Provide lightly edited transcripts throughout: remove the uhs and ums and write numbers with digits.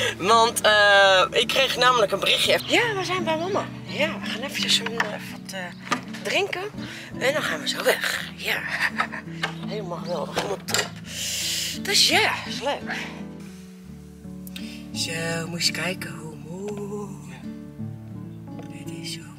Want ik kreeg namelijk een berichtje. Ja, we zijn bij mama. Ja, we gaan eventjes wat drinken. En dan gaan we zo weg. Ja, helemaal geweldig. Helemaal top. Dus ja, is leuk. Zo, moet je eens kijken hoe mooi. Dit is zo mooi.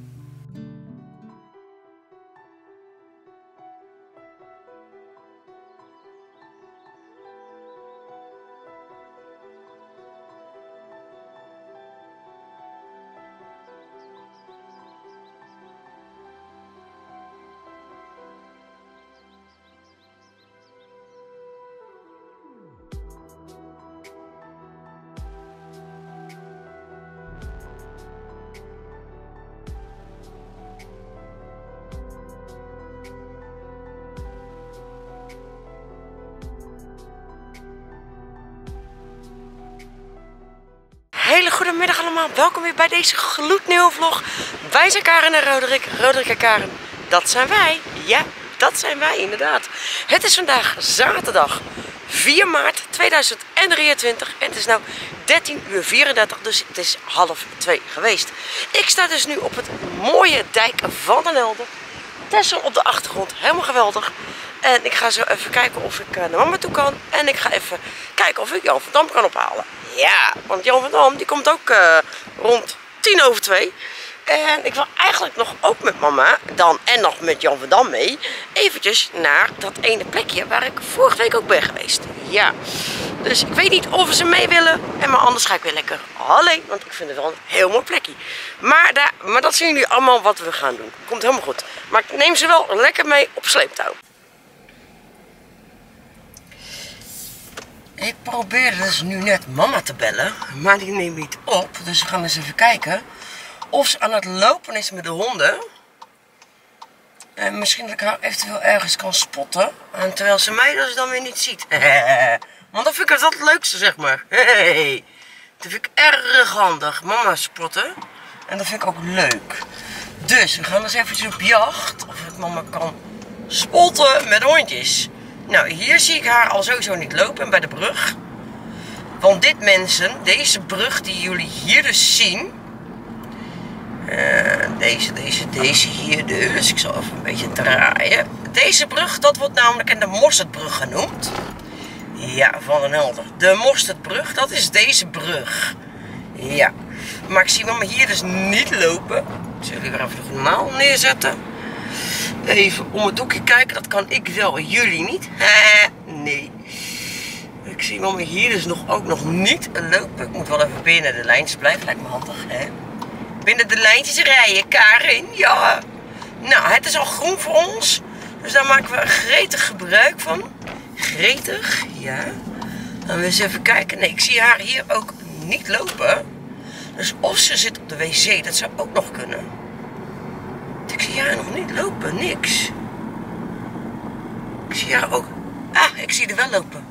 Hele goede middag allemaal, welkom weer bij deze gloednieuwe vlog. Wij zijn Karen en Roderick, Roderick en Karen, dat zijn wij. Ja, dat zijn wij inderdaad. Het is vandaag zaterdag 4 maart 2023 en het is nu 13:34, dus het is 1:30 geweest. Ik sta dus nu op het mooie dijk van den Helder. Texel op de achtergrond, helemaal geweldig. En ik ga zo even kijken of ik naar mama toe kan. En ik ga even kijken of ik Jan van Dam kan ophalen. Ja, want Jan van Dam die komt ook rond 1:50. En ik wil eigenlijk nog ook met mama dan en nog met Jan van Dam mee eventjes naar dat ene plekje waar ik vorige week ook ben geweest. Ja, dus ik weet niet of ze mee willen. En maar anders ga ik weer lekker alleen, want ik vind het wel een heel mooi plekje. Maar dat zien jullie allemaal wat we gaan doen. Komt helemaal goed. Maar ik neem ze wel lekker mee op sleeptouw. Ik probeerde dus nu net mama te bellen, maar die neemt niet op. Dus we gaan eens even kijken of ze aan het lopen is met de honden. En misschien dat ik haar eventueel ergens kan spotten. En terwijl ze mij dus dan weer niet ziet. Want dat vind ik het leukste, zeg maar. Hey. Dat vind ik erg handig. Mama spotten. En dat vind ik ook leuk. Dus we gaan eens eventjes op jacht. Of ik mama kan spotten met hondjes. Nou, hier zie ik haar al sowieso niet lopen bij de brug. Want dit mensen, deze brug die jullie hier dus zien. Deze hier dus. Ik zal even een beetje draaien. Deze brug, dat wordt namelijk de Mosterdbrug genoemd. Ja, van den Helder. De Mosterdbrug, dat is deze brug. Ja. Maar ik zie mama hier dus niet lopen. Ik zal jullie weer even de naal neerzetten. Even om het doekje kijken, dat kan ik wel, jullie niet. Nee. Ik zie mama hier dus ook nog niet lopen. Ik moet wel even binnen de lijntjes blijven, lijkt me handig, hè. Binnen de lijntjes rijden, Karin, ja. Nou, het is al groen voor ons. Dus daar maken we gretig gebruik van. Gretig, ja. Dan we eens even kijken. Nee, ik zie haar hier ook niet lopen. Dus of ze zit op de wc, dat zou ook nog kunnen. Ik zie haar nog niet lopen, niks. Ik zie haar ook... Ah, ik zie haar wel lopen.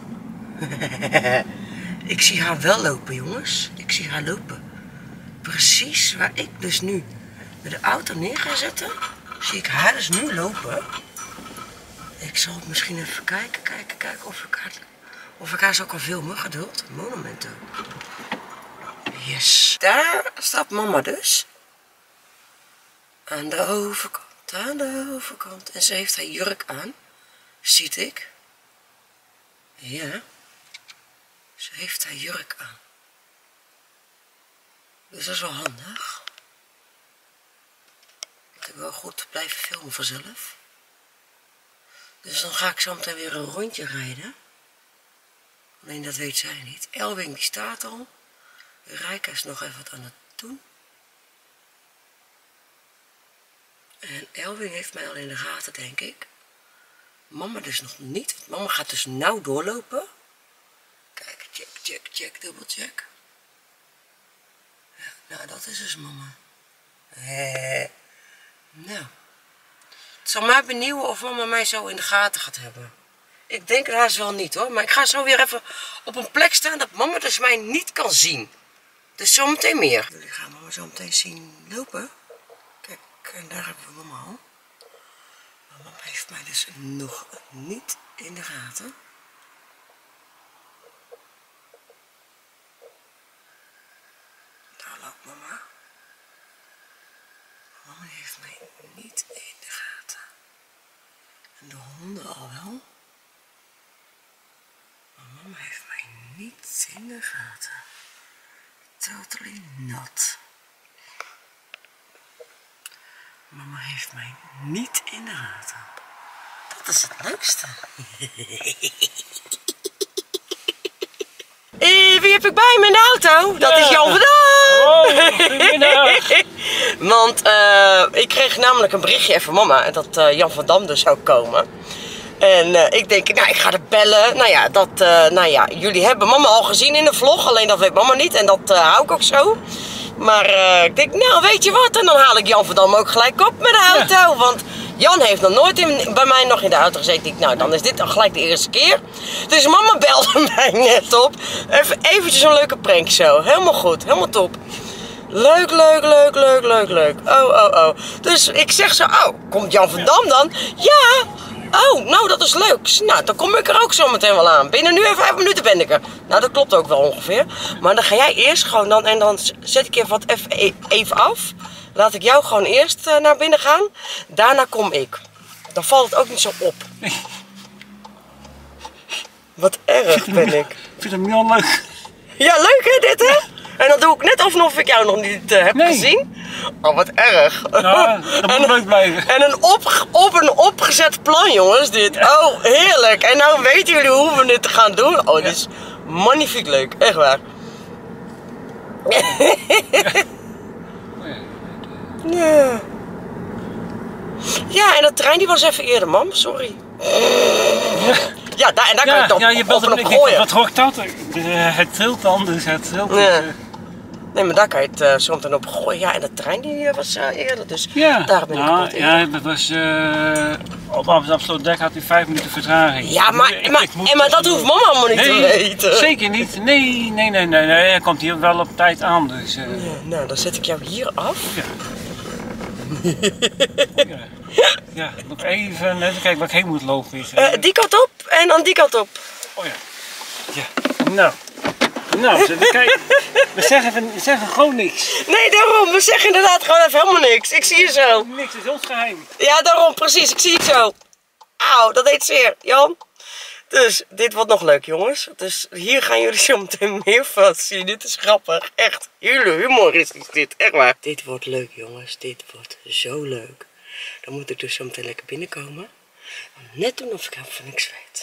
Ik zie haar wel lopen, jongens. Ik zie haar lopen. Precies waar ik dus nu met de auto neer ga zetten, zie ik haar dus nu lopen. Ik zal misschien even kijken of ik haar zo kan filmen. Geduld. Momento. Yes. Daar staat mama dus. Aan de overkant. En ze heeft haar jurk aan. Ziet ik. Ja. Ze heeft haar jurk aan. Dus dat is wel handig. Ik heb wel goed blijven filmen vanzelf. Dus dan ga ik zo meteen weer een rondje rijden. Alleen dat weet zij niet. Elwing die staat al. Rijka is nog even wat aan het doen. En Elwing heeft mij al in de gaten, denk ik. Mama dus nog niet. Want mama gaat dus nauw doorlopen. Kijk, check, dubbelcheck. Ja, nou, dat is dus mama. Nou. Het zal mij benieuwen of mama mij zo in de gaten gaat hebben. Ik denk het haast wel niet hoor. Maar ik ga zo weer even op een plek staan dat mama dus mij niet kan zien. Dus zometeen meer. Jullie gaan mama zo meteen zien lopen. Kijk, en daar hebben we mama al. Mama heeft mij dus nog niet in de gaten. Oh, mama. Mama heeft mij niet in de gaten. En de honden al wel. Maar mama heeft mij niet in de gaten. Totally not. Mama heeft mij niet in de gaten. Dat is het leukste. Wie heb ik bij me in de auto? Dat is Jan van Dam. Want ik kreeg namelijk een berichtje van mama dat Jan van Dam dus zou komen. En ik denk, nou, ik ga er bellen. Nou ja, jullie hebben mama al gezien in de vlog, alleen dat weet mama niet. En dat hou ik ook zo. Maar ik denk, nou, weet je wat? En dan haal ik Jan van Dam ook gelijk op met de auto. Ja. Want Jan heeft nog nooit bij mij nog in de auto gezeten. Ik denk, nou, dan is dit dan gelijk de eerste keer. Dus mama belde mij net op. Eventjes een leuke prank zo. Helemaal goed, helemaal top. Leuk, leuk, leuk, leuk, leuk, leuk. Oh. Dus ik zeg zo, oh, komt Jan van Dam dan? Ja. Oh, nou, dat is leuk. Nou, dan kom ik er ook zo meteen wel aan. Binnen nu en 5 minuten ben ik er. Nou, dat klopt ook wel ongeveer. Maar dan ga jij eerst gewoon dan, en dan zet ik even af. Laat ik jou gewoon eerst naar binnen gaan. Daarna kom ik. Dan valt het ook niet zo op. Wat erg ben ik. Ik vind hem heel leuk. Ja, leuk hè, dit hè? En dan doe ik net of ik jou nog niet heb gezien. Oh, wat erg. Ja, dat moet leuk blijven. En een opgezet plan, jongens, dit. Oh, heerlijk. En nou weten jullie hoe we dit gaan doen. Oh, dit is magnifiek leuk. Echt waar. Ja. Ja, en dat trein die was even eerder, mam. Sorry. Ja, daar kan je toch op gooien. Wat hoort dat? Het trilt dan, dus het trilt. Ja. Nee, maar daar kan je het zo meteen op gooien. Ja, en de trein die was eerder, dus daar ben ik op eerder. Ja, dat was op Amsterdam had hij 5 minuten vertraging. Ja, maar dat hoeft mama allemaal niet te weten. Zeker niet. Nee, hij komt hier wel op tijd aan, dus... Ja, nou, dan zet ik jou hier af. Ja, nog even kijken waar ik heen moet lopen. Die kant op en dan die kant op. Oh ja. Ja, nou, kijk, we zeggen gewoon niks. Nee, daarom, we zeggen inderdaad gewoon even helemaal niks. Ik zie je zo. Niks, het is ons geheim. Ja, daarom, precies, ik zie je zo. Auw, dat deed zeer, Jan. Dus, dit wordt nog leuk, jongens. Dus hier gaan jullie zo meteen meer van zien. Dit is grappig, echt. Humoristisch dit, echt waar. Dit wordt leuk, jongens. Dit wordt zo leuk. Dan moet ik dus zo meteen lekker binnenkomen. Net doen of ik van niks weet.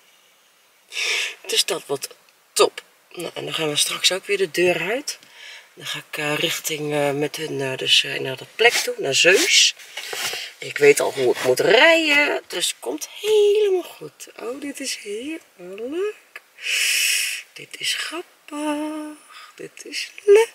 Dus dat wordt top. Nou, en dan gaan we straks ook weer de deur uit. Dan ga ik richting met hun naar de plek toe, naar Zeus. Ik weet al hoe ik moet rijden, dus het komt helemaal goed. Oh, dit is heerlijk. Dit is grappig. Dit is leuk.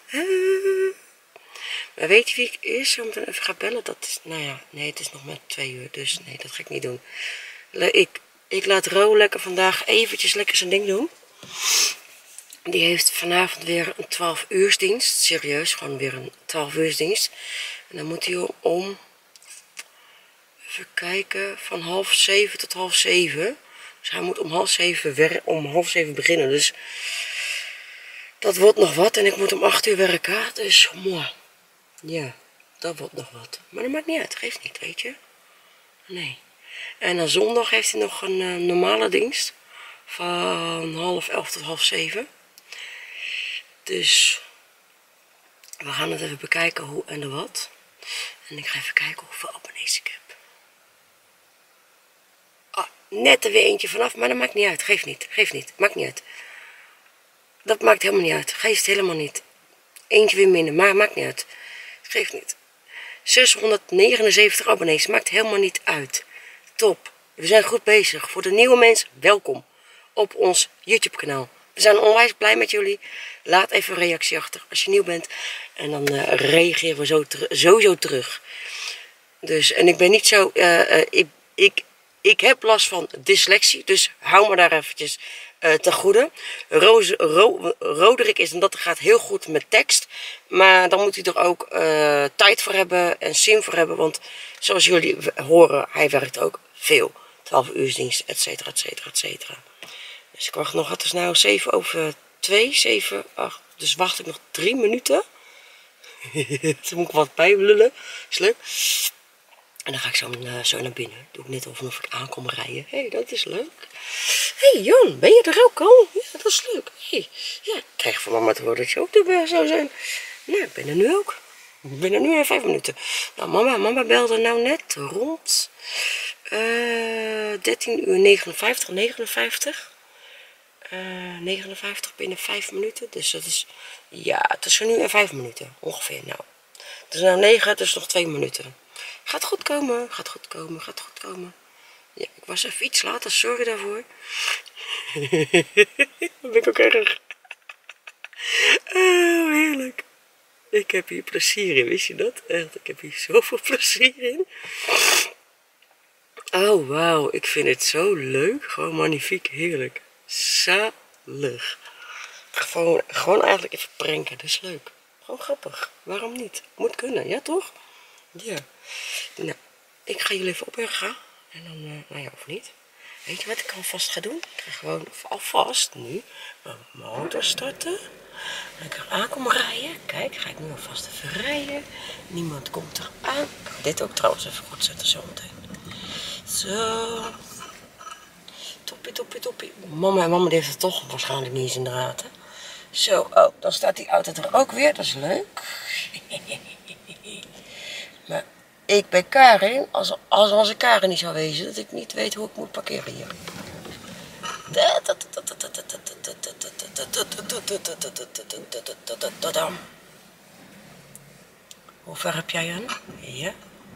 Maar weet je wie ik eerst zo meteen even ga bellen? Dat is, nou ja, nee, het is nog maar 2 uur, dus nee, dat ga ik niet doen. Ik laat Ro lekker vandaag eventjes lekker zijn ding doen. Die heeft vanavond weer een 12-uursdienst. Serieus, gewoon weer een 12-uursdienst. En dan moet hij om, even kijken, van 6:30 tot 6:30. Dus hij moet om half zeven beginnen. Dus dat wordt nog wat. En ik moet om 8 uur werken. Dus, mooi. Ja, dat wordt nog wat. Maar dat maakt niet uit. Geeft niet, weet je. Nee. En dan zondag heeft hij nog een normale dienst. Van 10:30 tot 6:30. Dus we gaan het even bekijken hoe en de wat. En ik ga even kijken hoeveel abonnees ik heb. Ah, net er weer eentje vanaf, maar dat maakt niet uit. Geeft niet. Maakt niet uit. Dat maakt helemaal niet uit. Geeft helemaal niet. Eentje weer minder, maar maakt niet uit. Geeft niet. 679 abonnees, maakt helemaal niet uit. Top. We zijn goed bezig. Voor de nieuwe mensen, welkom op ons YouTube kanaal. We zijn onwijs blij met jullie. Laat even een reactie achter als je nieuw bent. En dan reageren we sowieso terug. Dus, en ik ben niet zo... ik heb last van dyslexie. Dus hou me daar eventjes ten goede. Roderick is en dat gaat heel goed met tekst. Maar dan moet hij er ook tijd voor hebben en zin voor hebben. Want zoals jullie horen, hij werkt ook veel. 12-uursdienst, etcetera, etcetera, etcetera. Dus ik wacht nog, het is nou 7:07, 7, 8. Dus wacht ik nog 3 minuten. Toen moet ik wat bijlullen. Is leuk. En dan ga ik zo naar binnen. Doe ik net of ik aan kom rijden. Hé, dat is leuk. Hé, Jon, ben je er ook al? Ja, dat is leuk. Hey, ja, ik krijg van mama te horen dat je ook erbij zou zijn. Nou, ik ben er nu ook. Ik ben er nu in 5 minuten. Nou, mama belde nou net rond 13:59, 59 binnen 5 minuten. Dus dat is, ja, tussen nu en 5 minuten ongeveer. Nou, het is nou 9, dus nog 2 minuten. Gaat goed komen, gaat goed komen, gaat goed komen. Ja, ik was even iets later, sorry daarvoor. Dat ben ik ook erg. Oh, heerlijk. Ik heb hier plezier in, wist je dat? Echt, ik heb hier zoveel plezier in. Oh, wauw, ik vind het zo leuk. Gewoon magnifiek, heerlijk. Zalig. Gewoon eigenlijk even pranken, dat is leuk. Gewoon grappig, waarom niet? Moet kunnen, ja toch? Ja. Nou, ik ga jullie even opbergen. En dan, nou ja, of niet. Weet je wat ik alvast ga doen? Ik ga gewoon alvast nu mijn motor starten. Lekker aan komen rijden. Kijk, ga ik nu alvast even rijden. Niemand komt eraan. Ik ga dit ook trouwens even goed zetten zometeen. Zo. Toppie, toppie, toppie. Mama heeft het toch waarschijnlijk niet eens in de gaten. Zo, oh, dan staat die auto er ook weer. Dat is leuk. Maar ik ben Karin. Als ik Karin niet zou wezen, dat ik niet weet hoe ik moet parkeren hier. Hoe ver heb jij aan? Ja.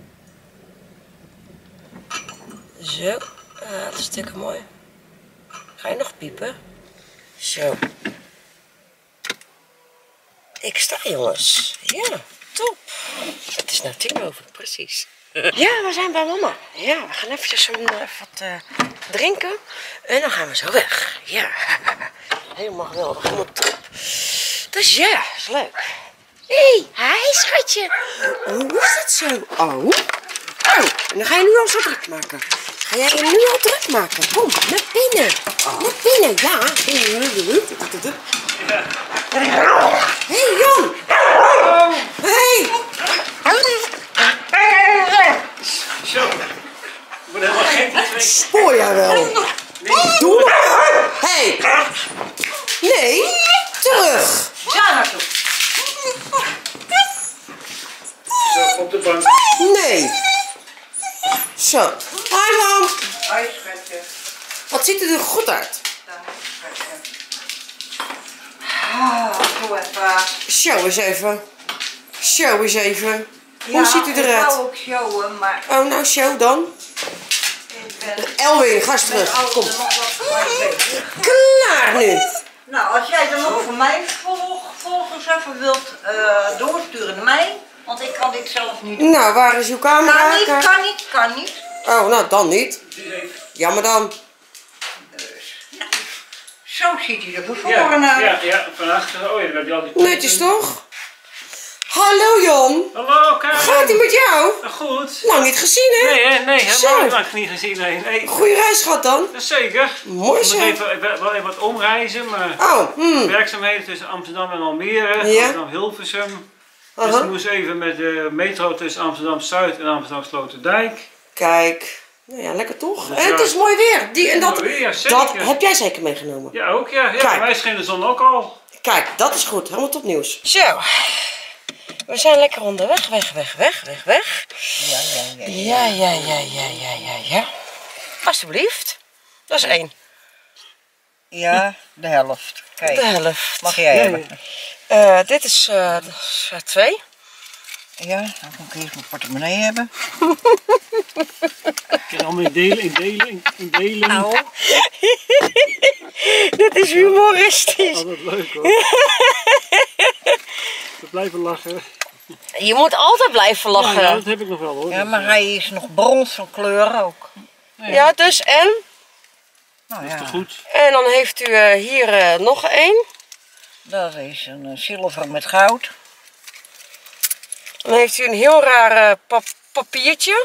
Zo. Dat is hartstikke mooi. Ga je nog piepen? Zo. Ik sta, jongens. Ja, top. Het is nou 10:00, precies. Ja, we zijn bij mama. Ja, we gaan eventjes wat drinken. En dan gaan we zo weg. Ja, helemaal geweldig. Helemaal top. Dus ja, is leuk. Hé, hi schatje. Hoe is dat zo? Oh. Oh, en dan ga je nu al zo druk maken. Ga jij je nu al druk maken? Kom, naar binnen. Naar binnen, ja. Hé, Jon. Hé. Zo. Ik word helemaal gek. Spoor jij wel? Nee. Doe maar. Hé. Nee. Terug. Ja, naartoe. Zo, op de bank. Nee. Zo. Hi, mam. Hoi, schatje. Wat ziet er goed uit? Dag, schatje. Doe even. Show eens even. Show eens even. Hoe Ja, ziet u ik eruit? wou ook showen, maar Oh, nou, show dan. ik ben... Elwin, ga eens terug. ben Kom. nog wat voor mij bezig. Klaar nu. Nou, als jij dan ook voor mij volgers even wilt doorsturen naar mij, want ik kan dit zelf niet doen. Nou, waar is uw camera? Kan niet. Oh, nou, dan niet. Jammer dan. Nou, zo ziet hij er bevoren uit. Ja, van achter. Oh ja, dat al die Netjes toch? Hallo, Jon. Hallo, Karin. Gaat ie met jou? Goed. Lang niet gezien, hè? Nee, Zo. helemaal niet gezien. Nee. Goeie reis gehad dan. Zeker. Mooi Ik zo. moet wel even wat omreizen, maar Oh, werkzaamheden tussen Amsterdam en Almere, Ja. Amsterdam-Hilversum. Dus Aha. ik moest even met de metro tussen Amsterdam-Zuid en Amsterdam-Sloterdijk. Kijk. Nou ja, lekker toch? Dus En het ja. is mooi weer. Dat Ja, zeker. heb jij zeker meegenomen. Ja, ook ja. Kijk. Bij mij scheen de zon ook al. Kijk, dat is goed. Helemaal tot nieuws. Zo. We zijn lekker onderweg. Weg. Ja. Alsjeblieft. Dat is 1. Ja, de helft. Kijk, De helft. mag jij hebben. Dit is 2. Ja, dan moet ik eerst mijn portemonnee hebben. Ik kan allemaal in delen. Au. Dit is humoristisch. Altijd leuk hoor. We blijven lachen. Je moet altijd blijven lachen. Ja, dat heb ik nog wel hoor. Ja, maar hij is nog brons van kleur ook. Ja, dus en? Nou Dat is ja, toch goed? En dan heeft u hier nog 1. dat is een zilver met goud. Dan heeft u een heel raar papiertje.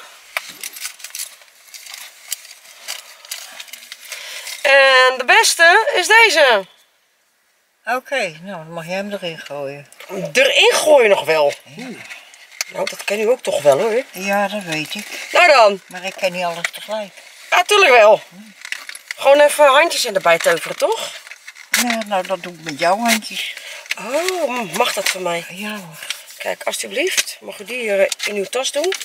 En de beste is deze. Oké, nou dan mag jij hem erin gooien. Erin gooien nog wel. Nou, dat ken u ook toch wel hoor. Ja, dat weet ik. Nou dan. Maar ik ken niet alles tegelijk. Ja, tuurlijk wel. Gewoon even handjes in erbij toveren, toch? Ja, nou dat doe ik met jouw handjes. Oh, mag dat van mij? Ja hoor. Kijk, alsjeblieft. Mag u die hier in uw tas doen?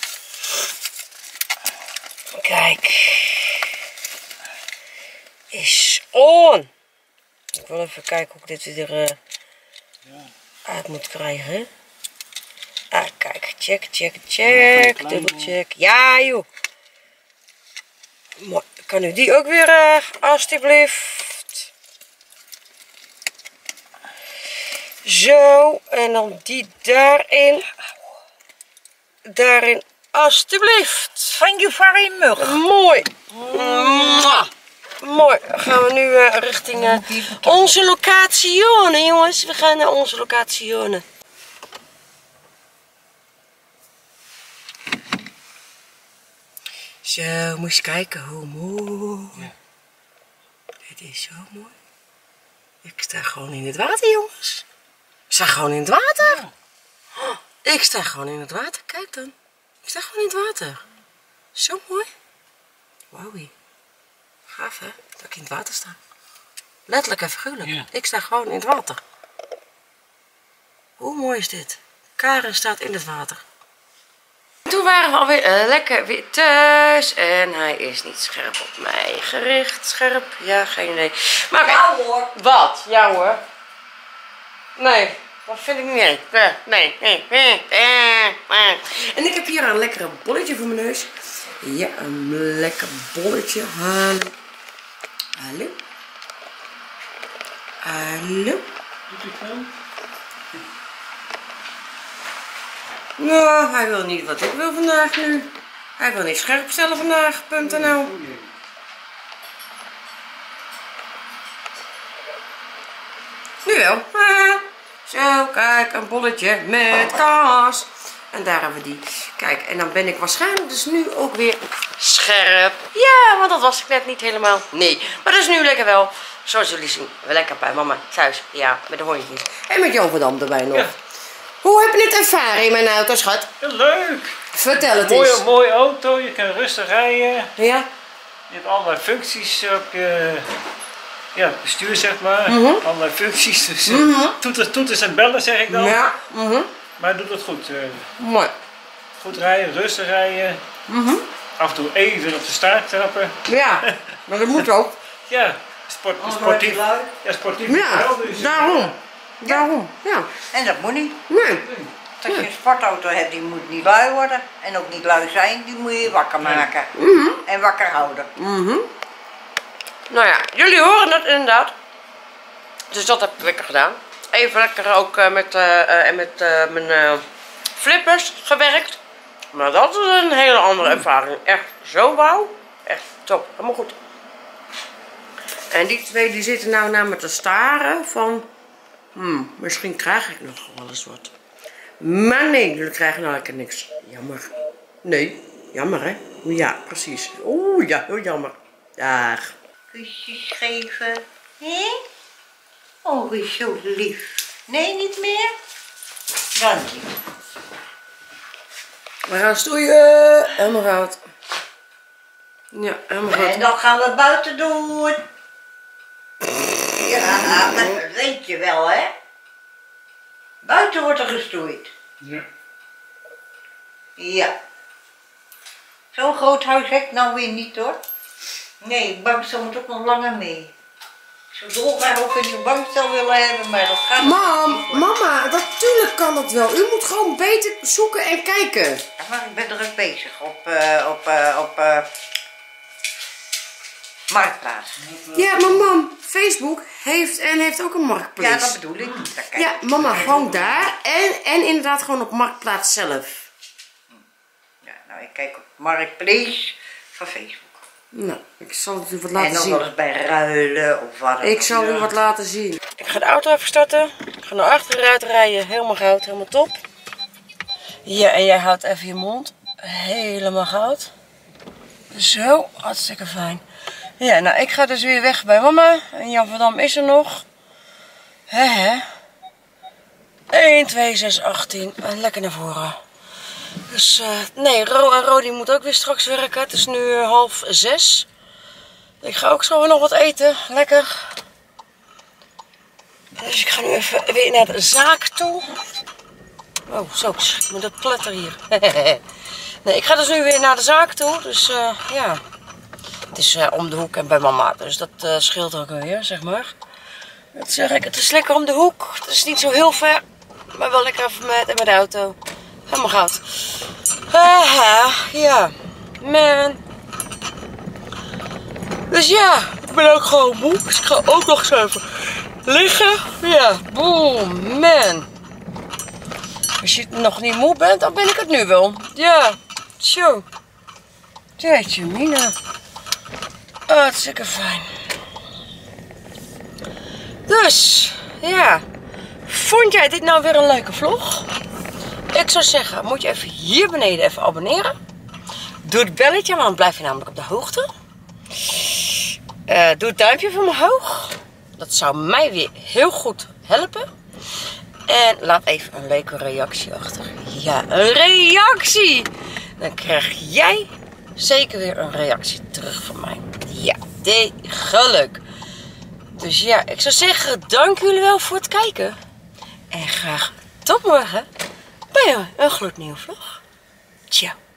Kijk. Is on. Ik wil even kijken hoe ik dit weer uit moet krijgen. Ah, kijk. Check, check, check. Dubbelcheck. Ja, joh. Mooi. Kan u die ook weer, alsjeblieft. Zo. En dan die daarin. Daarin, alsjeblieft. Thank you very much. Mooi. Mooi. Dan gaan we nu richting onze locatie, jongens. We gaan naar onze locatie. Zo, moet je kijken hoe mooi. Ja. Dit is zo mooi. Ik sta gewoon in het water, jongens. Ik sta gewoon in het water. Ja. Oh, ik sta gewoon in het water. Kijk dan. Ik sta gewoon in het water. Zo mooi. Wauwie. Gaaf, hè? Dat ik in het water sta. Letterlijk en figuurlijk. Ja. Ik sta gewoon in het water. Hoe mooi is dit? Karen staat in het water. Toen waren we alweer lekker weer thuis. En hij is niet scherp op mij gericht. Scherp? Ja, geen idee. Maar oké. Ja hoor. Wat? Ja hoor. Nee, dat vind ik niet. Nee. En ik heb hier een lekkere bolletje voor mijn neus. Ja, een lekker bolletje. Hallo. Hallo. Hallo. Nou, hij wil niet wat ik wil vandaag nu. Hij wil niet scherp stellen vandaag. .nl. Nu wel. Zo, kijk, een bolletje met kaas. En daar hebben we die. Kijk, en dan ben ik waarschijnlijk dus nu ook weer scherp. Ja, want dat was ik net niet helemaal. Nee, maar dat is nu lekker wel. Zoals jullie zien, we lekker bij mama thuis. Ja, met de hondjes. En met Jan van Dam erbij nog. Ja. Hoe heb je het ervaren in mijn auto, schat? Ja, leuk. Vertel het eens. Mooie auto, je kan rustig rijden. Ja. Je hebt allerlei functies op je bestuur, zeg maar. Allerlei functies. Dus toeters en bellen, zeg ik dan. Ja. Maar doet het goed. Mooi. Goed rijden, rustig rijden. Af en toe even op de staart trappen. Ja, maar dat moet ook. Ja, sportief. Ja, sportief. Ja, dus, daarom. Daarom, ja. En dat moet niet. Nee. Als je een sportauto hebt, die moet niet lui worden. En ook niet lui zijn, die moet je wakker maken. En wakker houden. Nou ja, jullie horen het inderdaad. Dus dat heb ik lekker gedaan. Even lekker ook met mijn flippers gewerkt. Maar dat is een hele andere ervaring. Echt zo wauw. Echt top. Helemaal goed. En die twee die zitten nou naar me te staren van... misschien krijg ik nog wel eens wat. Maar nee, jullie krijgen nou lekker niks. Jammer. Nee, jammer hè. Ja, precies. Oeh, ja, heel jammer. Dag. Kusjes geven. Hé? Oh, is zo lief. Nee, niet meer? Dank je. We gaan stoeien. Helemaal goud. Ja, helemaal goud. En dan gaan we buiten doen. Ja, maar dat weet je wel, hè? Buiten wordt er gestoeid. Ja. Ja. Zo'n groot huis heb ik nou weer niet, hoor. Nee, de bankstel moet ook nog langer mee. Ik zou dolgraag ook een bankstel willen hebben, maar dat gaat niet. Mama, natuurlijk kan dat wel. U moet gewoon beter zoeken en kijken. Ja, maar ik ben druk bezig op Marktplaats. Ja, maar mam, Facebook heeft ook een marktplaats. Ja, dat bedoel ik. Ja, mama, gewoon daar. En inderdaad gewoon op Marktplaats zelf. Ja, nou, ik kijk op Marktplaats van Facebook. Nou, ik zal het u wat laten zien. En nog wel eens bij ruilen of wat. Ik zal u wat laten zien. Ik ga de auto even starten. Ik ga naar achteruit rijden. Helemaal goud, helemaal top. Ja, en jij houdt even je mond. Helemaal goud. Zo, hartstikke fijn. Ja, nou, ik ga dus weer weg bij mama. En Jan van Dam is er nog. Hè? 1, 2, 6, 18. En lekker naar voren. Dus nee, Ro en Rodi moet ook weer straks werken. Het is nu 5:30. Ik ga ook zo nog wat eten. Lekker. Dus ik ga nu even weer naar de zaak toe. Oh, zo. Ik moet dat pletter hier. Nee, ik ga dus nu weer naar de zaak toe. Dus ja. Het is om de hoek en bij mama. Dus dat scheelt ook alweer, zeg maar. Dat zeg ik. Het is lekker om de hoek. Het is niet zo heel ver. Maar wel lekker even met de auto. Helemaal goud. Ja. Man. Dus ja. Ik ben ook gewoon moe. Dus ik ga ook nog eens even liggen. Ja. Boom. Man. Als je nog niet moe bent, dan ben ik het nu wel. Ja. Zo. Jeetje mina. Oh, het is lekker fijn. Dus. Ja. Vond jij dit nou weer een leuke vlog? Ik zou zeggen, moet je even hier beneden even abonneren. Doe het belletje, want dan blijf je namelijk op de hoogte. Doe het duimpje van me omhoog. Dat zou mij weer heel goed helpen. En laat even een leuke reactie achter. Ja, een reactie! Dan krijg jij zeker weer een reactie terug van mij. Ja, degelijk. Dus ja, ik zou zeggen, dank jullie wel voor het kijken. En graag tot morgen bij een gloednieuwe vlog. Ciao.